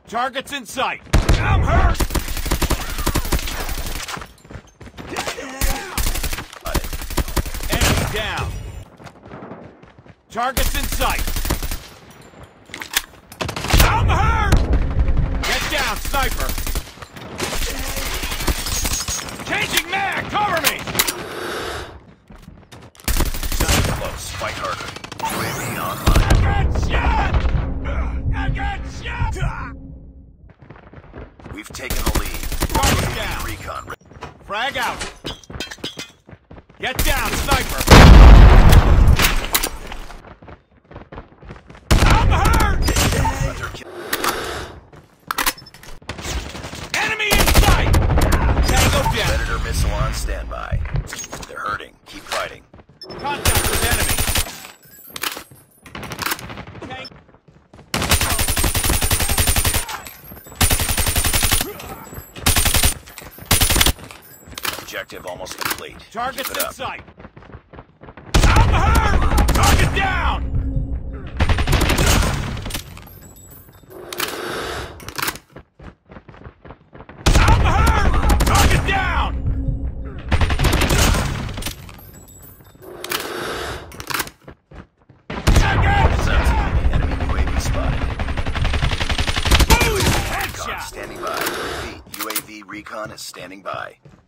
Target's in sight. I'm hurt! Enemy down. Target's in sight. I'm hurt! Get down, sniper. Changing mag! Cover me! Time close. Fight harder. UAV online. I got shot! We've taken the lead. Target down. Recon. Frag out. Get down, sniper. I'm hurt! Hunter kill. Enemy in sight! Tango down. Predator missile on standby. They're hurting. Keep fighting. Contact with enemy. Tank. Objective almost complete. Target's Keep it in up. sight. I'm hurt! Target down! I'm hurt! Target down! Sounds enemy UAV spotted. Boom! Recon Headshot! standing by. Repeat. UAV recon is standing by.